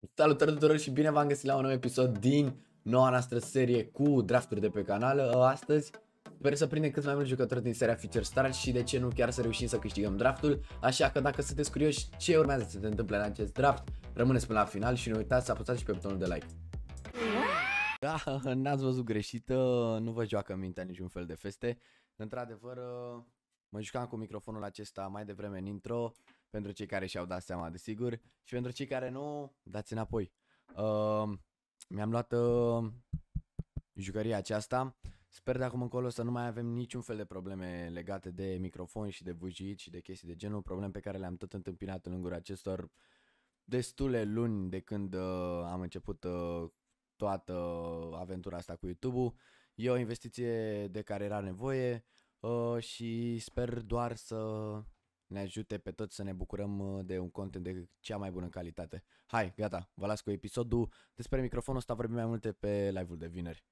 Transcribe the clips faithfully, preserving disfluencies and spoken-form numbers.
Salutări tuturor și bine v-am găsit la un nou episod din noua noastră serie cu drafturi de pe canal. Astăzi sper să prindem cât mai mulți jucători din seria Future Stars și de ce nu chiar să reușim să câștigăm draftul. Așa că dacă sunteți curioși ce urmează să se întâmple în acest draft, rămâneți până la final și nu uitați să apăsați și pe butonul de like. Da, n-ați văzut greșit, nu vă joacă mintea niciun fel de feste. Într-adevăr, mă jucam cu microfonul acesta mai devreme în intro. Pentru cei care și-au dat seama, desigur. Și pentru cei care nu, dați înapoi. Uh, Mi-am luat uh, jucăria aceasta. Sper de acum încolo să nu mai avem niciun fel de probleme legate de microfon și de vâjit și de chestii de genul. Probleme pe care le-am tot întâmpinat în lungul acestor destule luni de când uh, am început uh, toată aventura asta cu YouTube-ul. E o investiție de care era nevoie uh, și sper doar să ne ajute pe toți să ne bucurăm de un content de cea mai bună calitate. Hai, gata, vă las cu episodul. Despre microfonul ăsta vorbim mai multe pe live-ul de vineri.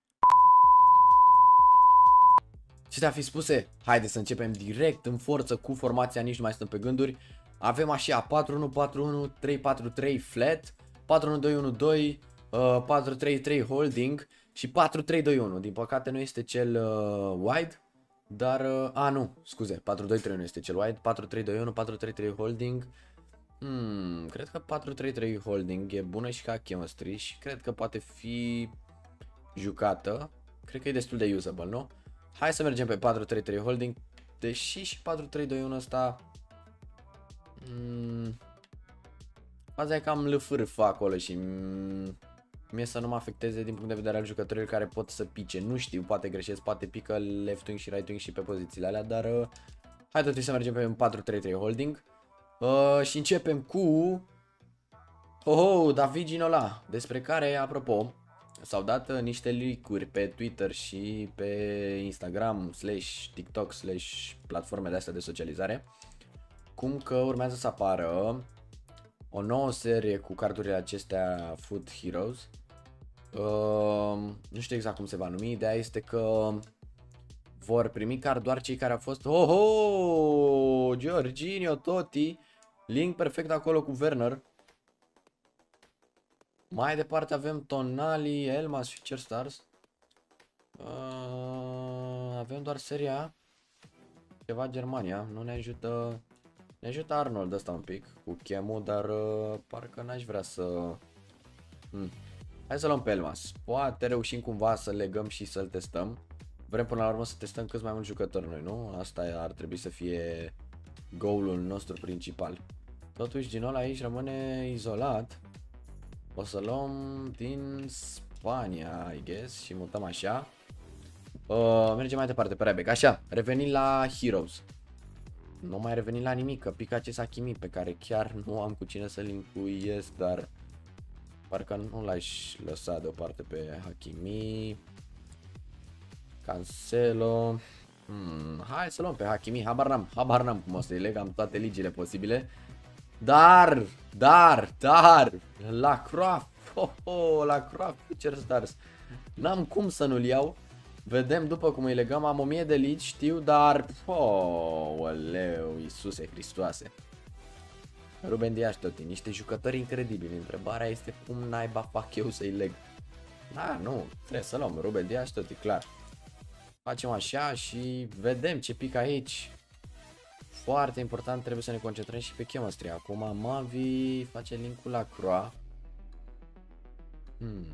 Ce te-a fi spuse? Haideți să începem direct în forță cu formația, nici nu mai stăm pe gânduri. Avem așa patru unu patru unu, trei patru trei flat, patru unu doi unu doi, uh, patru trei trei holding și patru trei doi unu. Din păcate nu este cel uh, wide. Dar, uh, a nu, scuze, patru doi trei nu este cel wide, patru trei doi unu, patru trei trei holding. Hmm, cred că patru trei trei holding e bună și ca chemistry și cred că poate fi jucată. Cred că e destul de usable, nu? Hai să mergem pe patru trei trei holding, deși și patru trei doi unu ăsta... Hmm, faza e că am lăfârfă acolo și... Hmm, mie să nu mă afecteze din punct de vedere al jucătorilor care pot să pice. Nu știu, poate greșesc, poate pică left wing și right wing și pe pozițiile alea, dar uh, hai totuși să mergem pe un patru trei trei holding. Uh, și începem cu oh, oh, David Ginola, despre care, apropo, s-au dat uh, niște leak-uri pe Twitter și pe Instagram slash TikTok slash platforme de astea de socializare, cum că urmează să apară o nouă serie cu cardurile acestea Foot Heroes. Uh, nu știu exact cum se va numi. Ideea este că vor primi card doar cei care au fost oh, oh, Jorginho, Totti. Link perfect acolo cu Werner. Mai departe avem Tonali, Elmas și Future Stars. uh, Avem doar seria ceva Germania. Nu ne ajută. Ne ajută Arnold ăsta un pic cu chemo, dar uh, parcă n-aș vrea să... Hmm. Hai să luăm pe Elmas. Poate reușim cumva să legăm și să-l testăm. Vrem până la urmă să testăm cât mai mulți jucători noi, nu? Asta ar trebui să fie goalul nostru principal. Totuși Ginola aici rămâne izolat. O să luăm din Spania, I guess, și mutăm așa. uh, Mergem mai departe pe Rebec. Așa, revenim la Heroes. Nu mai revenim la nimic, că pică acest Hakimi pe care chiar nu am cu cine să-l încuiesc, dar parcă nu l-aș lăsa deoparte pe Hakimi. Cancelo. Hmm, hai să luăm pe Hakimi, habar n-am, habar n-am cum o să-i leg, am toate ligile posibile. Dar, dar, dar, la Croft, oh, oh, la Croft Future Stars. N-am cum să nu-l iau. Vedem după cum îi legăm, am o mie de ligi, știu, dar... Oh, oleu, Iisuse Hristoase. Ruben Dias, Totti, niște jucători incredibili. Întrebarea este cum naiba fac eu să-i leg. Da, nu, trebuie să luăm Ruben Dias, Totti, clar. Facem așa și vedem ce pică aici. Foarte important, trebuie să ne concentrăm și pe chemistry. Acum Mavi face link-ul la Croa. Hmm.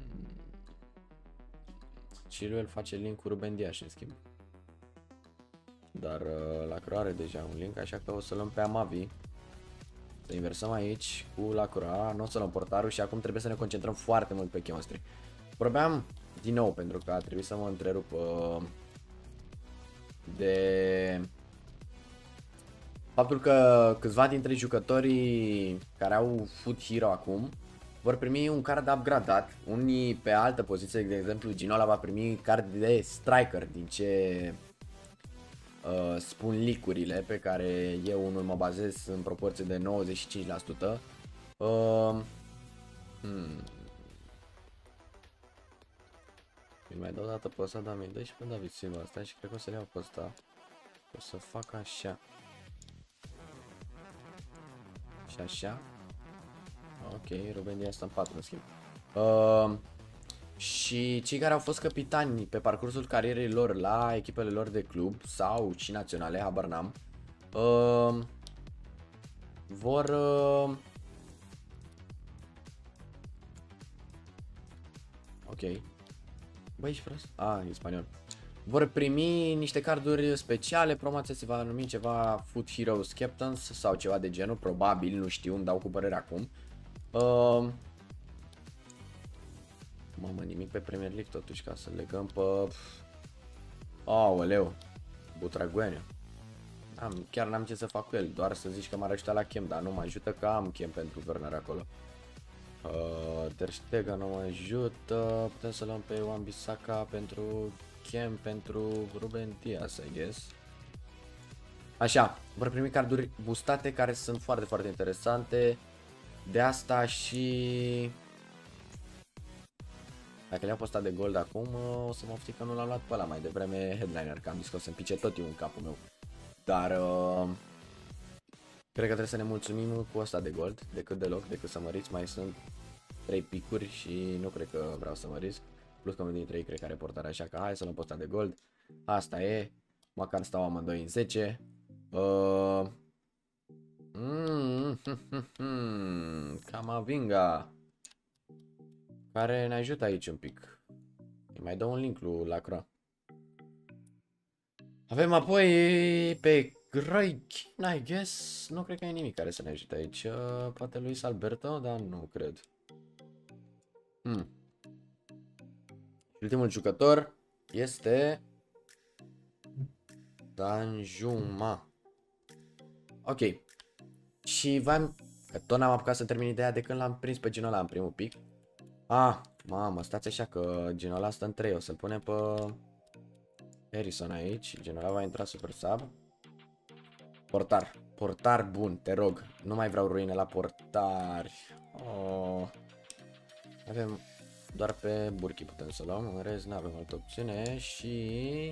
Și lui el face link cu Ruben Dias în schimb. Dar uh, la Croa are deja un link, așa că o să luăm pe Amavi. Să inversăm aici cu la Croa, nu o să luăm portarul și acum trebuie să ne concentrăm foarte mult pe chemistry. Vorbeam din nou pentru că a trebuit să mă întrerup uh, de faptul că câțiva dintre jucătorii care au Foot Hero acum vor primi un card upgradat. Unii pe altă poziție, de exemplu Ginola va primi card de striker, din ce uh, spun leak-urile pe care eu unul mă bazez în proporție de nouăzeci și cinci la sută. Uh, hmm. Îl mai dau o dată pe ăsta, dar mi-i dă și pe David Silva asta și cred că o să le iau pe ăsta. O să fac așa. Și așa. Ok, Ruben Dias în patru, în schimb. Uh, și cei care au fost capitani pe parcursul carierei lor la echipele lor de club sau și naționale, habar n-am, uh, vor... Uh, ok. Băi, ești prost? Ah, e spaniol. Vor primi niște carduri speciale, promoția se va numi ceva Foot Heroes Captains sau ceva de genul, probabil, nu știu, îmi dau cu părere acum. Uh, mamă, nimic pe Premier League totuși, ca să legăm pe... Aoleu, Butragueniu. Am, chiar n-am ce să fac cu el, doar să zici că m-ar ajuta la chem, dar nu mă ajută că am chem pentru Werner acolo. Uh, Ter Stegen nu mă ajută, putem să luăm pe Wan-Bissaka pentru chem, pentru Ruben Dias, I guess. Așa, vor primi carduri boostate care sunt foarte, foarte interesante. De asta și... Dacă le-am postat de gold acum, o să mă oftic că nu l-am luat pe ăla mai devreme headliner, că am zis că o să-mi pice tot eu în capul meu. Dar... Uh, cred că trebuie să ne mulțumim cu ăsta de gold, decât deloc, decât să măriți. Mai sunt trei picuri și nu cred că vreau să mă risc. Plus că unul dintre ei cred că are portare, așa că hai să luăm pe ăsta de gold. Asta e, măcar stau amândoi în zece. Uh... Mm, hm, hm, hm. Camavinga, care ne ajută aici un pic. Îi mai dă un link lui Lacroix. Avem apoi pe Graikin, I guess. Nu cred că e nimic care să ne ajute aici. Uh, poate Luis Alberto, dar nu cred. Hmm. Ultimul jucător este Danjuma. Ok. Și v-am... Că tot n-am apucat să termin ideea de când l-am prins pe Ginola în primul pic. Ah, mamă, stați așa că Ginola stă în trei. O să-l punem pe Harrison aici. Ginola va intra super sub. Portar. Portar bun, te rog. Nu mai vreau ruine la portari. Oh. Avem doar pe Burki putem să luăm. În rest nu avem altă opțiune. Și...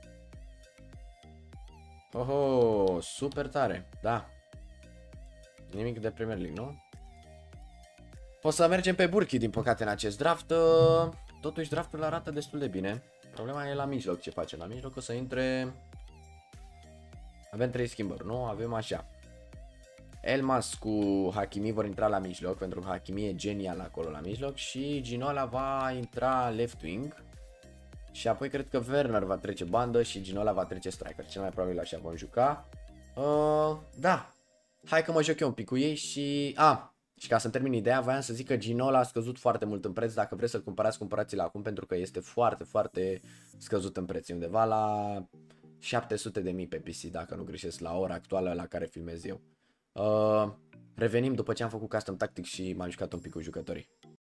Oho, super tare. Da. Nimic de Premier League, nu? O să mergem pe Burki, din păcate, în acest draft. Totuși, draftul arată destul de bine. Problema e la mijloc ce face. La mijloc o să intre... Avem trei schimbări, nu? Avem așa. Elmas cu Hakimi vor intra la mijloc, pentru că Hakimi e genial acolo la mijloc. Și Ginola va intra left wing. Și apoi cred că Werner va trece bandă și Ginola va trece striker. Cel mai probabil așa vom juca. Uh, da. Hai că mă joc eu un pic cu ei și... Ah, și ca să-mi termin ideea, voiam să zic că Ginola a scăzut foarte mult în preț. Dacă vreți să-l cumpărați, cumpărați-l acum, pentru că este foarte, foarte scăzut în preț. Undeva la șapte sute de mii pe P C, dacă nu greșesc, la ora actuală la care filmez eu. Uh, revenim după ce am făcut custom tactic și m-am jucat un pic cu jucătorii.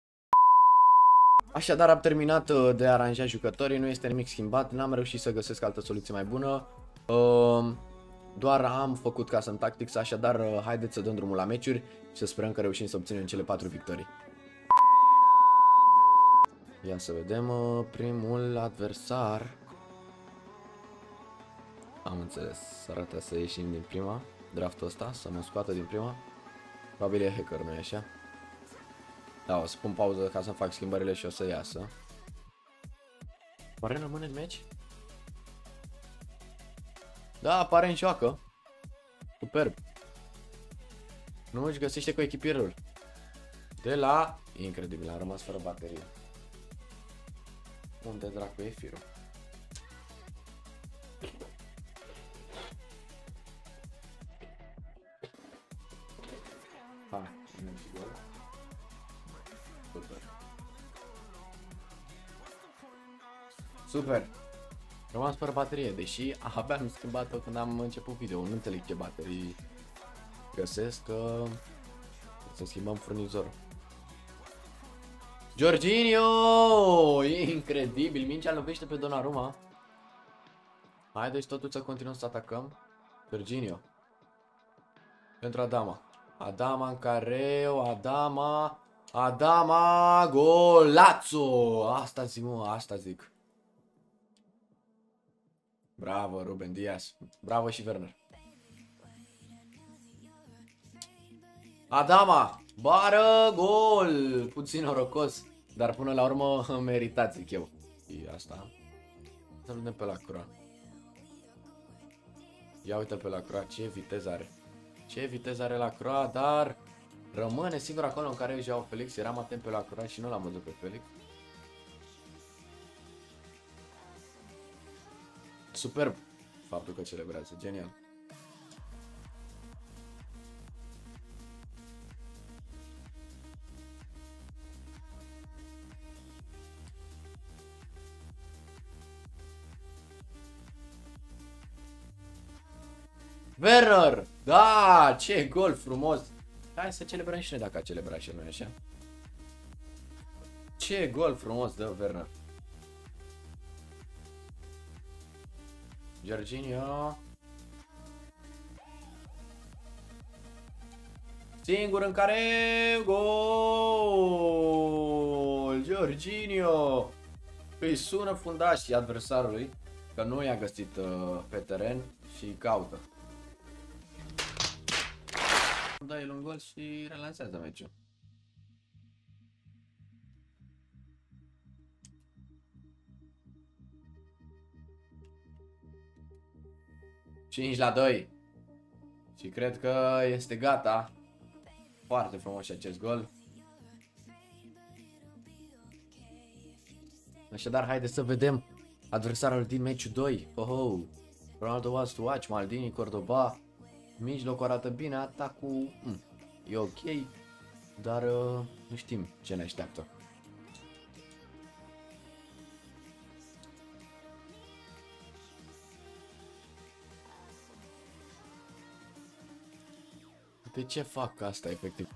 Așadar am terminat de aranjat jucătorii, nu este nimic schimbat, n-am reușit să găsesc altă soluție mai bună. Uh, doar am făcut custom tactics, așadar haideți să dăm drumul la meciuri și să sperăm că reușim să obținem cele patru victorii. Ia să vedem primul adversar. Am înțeles, arată să ieșim din prima, draftul ăsta, să mă scoată din prima. Probabil e hacker, nu-i așa? Da, o să pun pauză ca să fac schimbările și o să iasă. Oare rămâne în meci? Da, apare în joacă. Superb. Nu își găsește cu echipierul. De la... Incredibil, am rămas fără baterie. Unde dracu e firul? Hai, super. Super. Rămas fără baterie, deși abia am schimbat-o când am început video. Nu înțeleg ce baterii găsesc, că să schimbăm furnizorul. Jorginho! Incredibil, mingea lovește pe Donnarumma. Haideți totuși să continuăm să atacăm. Jorginho. Pentru Adama. Adama în careu, Adama, Adama, golazo! Asta zic, mă, asta zic. Bravo, Ruben Dias. Bravo și Werner. Adama! Bară, gol! Puțin norocos, dar până la urmă meritați, zic eu. E asta. Să-l vedem pe la Croa. Ia uite pe la Croa, ce viteză are. Ce viteză are la Croa, dar rămâne singur acolo în care Joao Felix. Eram atent pe la Croa și nu l-am văzut pe Felix. Superb faptul că celebrează, genial. Werner! Da, ce gol frumos! Hai să celebrăm și noi dacă a celebrat și noi așa. Ce gol frumos dă Werner! Jorginho. Singur în care gol! Jorginho! Îi sună fundașii adversarului că nu i-a găsit uh, pe teren și îi caută. Dă el un gol și relansează meciul. cinci la doi. Și cred că este gata. Foarte frumos și acest gol. Așadar, haideți să vedem adversarul din meciul doi. Oh, oh. Ronaldo was to watch, Maldini, Cordoba. Mijlocul arată bine, atacul mm, e ok, dar uh, nu știm ce ne așteaptă. De ce fac asta efectiv?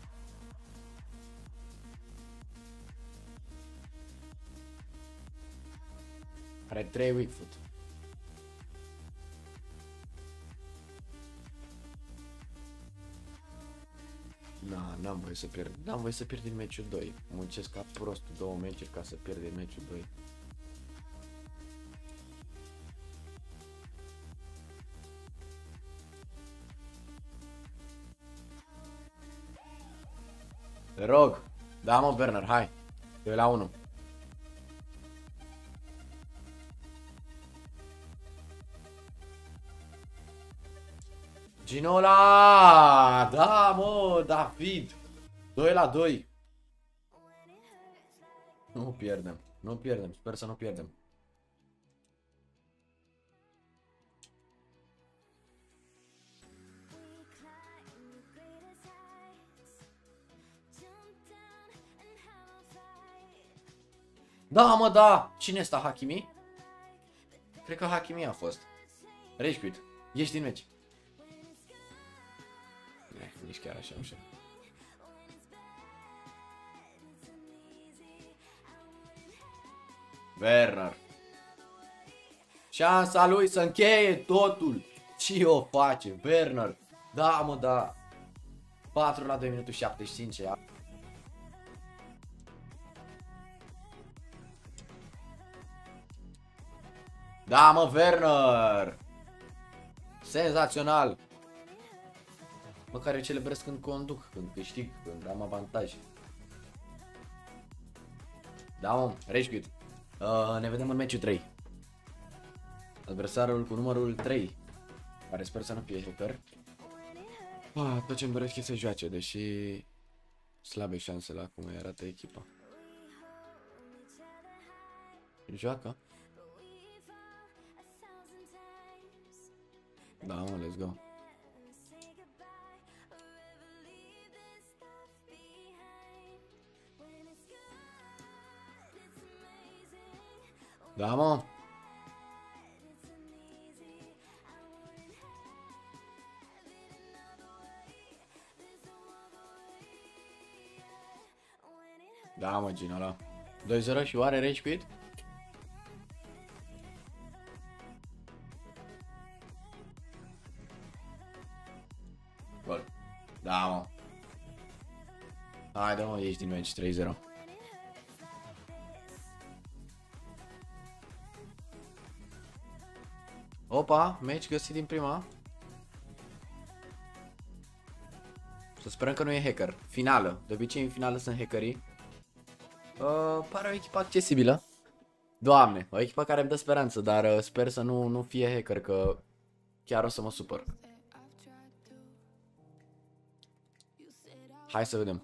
Are trei weak foot. Na, n-am voie să pierd. N-am voie să pierd din meciul doi. Muncesc ca prostul două meciuri ca să pierd din meciul doi. Te rog. Da, mă, Werner, hai. doi la unu. Ginola! Da, mă, David! doi la doi. Nu pierdem. Nu pierdem. Sper să nu pierdem. Da, mă, da! Cine este Hakimi? Cred că Hakimi a fost. Rage quit. Ești din meci. Ne, nici chiar așa, așa. Werner. Șansa lui să încheie totul. Ce o face? Werner. Da, mă, da. patru la doi minute șaptezeci și cinci. Da, mă, Werner. Senzațional. Măcar eu celebrez când conduc, când câștig, când am avantaj. Da, mă, rage quit. Uh, ne vedem în meciul trei. Adversarul cu numărul trei, care sper să nu fie Joker. Ah, tot ce-mi doresc e să joace, deși slabe șanse la cum arată echipa. Joacă? Da, mă, let's go. Da, mă. Da, mă, Ginola. doi zero și oare rage quit? Gol. Da, mă. Haide, mă, ești din meci. trei zero. Opa, meci găsit din prima. Să sperăm că nu e hacker. Finală. De obicei în finală sunt hackerii. Uh, pare o echipă accesibilă. Doamne, o echipă care îmi dă speranță, dar uh, sper să nu, nu fie hacker, că chiar o să mă supăr. Hai să vedem.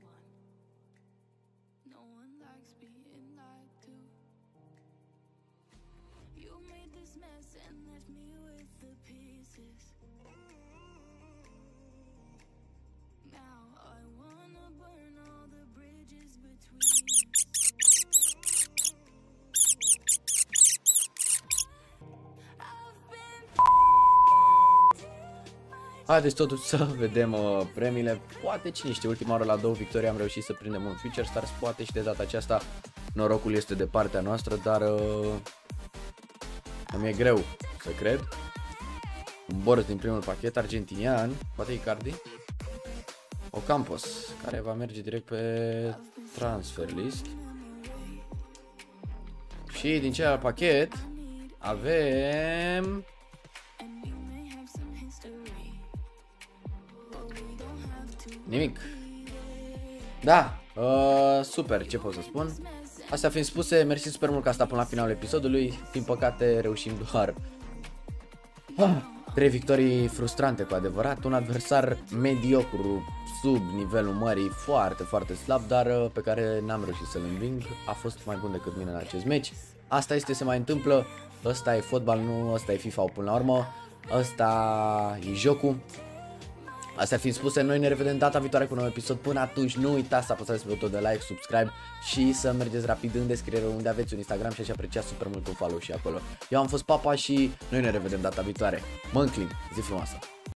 Haideți totuși să vedem uh, premiile. Poate, cine știe, ultima oară la două victorii am reușit să prindem un Future Stars. Poate și de data aceasta norocul este de partea noastră, dar uh, îmi e greu să cred. Un Boros din primul pachet, argentinian, poate Icardi. Ocampos, care va merge direct pe transfer list. Și din celălalt pachet avem... Nimic. Da, uh, super, ce pot să spun. Astea fiind spuse, mersi super mult că a stat până la finalul episodului. Din păcate reușim doar ah, trei victorii frustrante cu adevărat. Un adversar mediocru, sub nivelul mării, foarte, foarte slab, dar pe care n-am reușit să-l înving. A fost mai bun decât mine în acest meci. Asta este, se mai întâmplă. Ăsta e fotbal, nu ăsta e FIFA până la urmă. Ăsta e jocul. Astea fiind spuse, noi ne revedem data viitoare cu un nou episod. Până atunci, nu uitați să apăsați pe butonul de like, subscribe și să mergeți rapid în descriere unde aveți un Instagram și aș aprecia super mult un follow și acolo. Eu am fost Papa și noi ne revedem data viitoare. Mă înclin, zi frumoasă!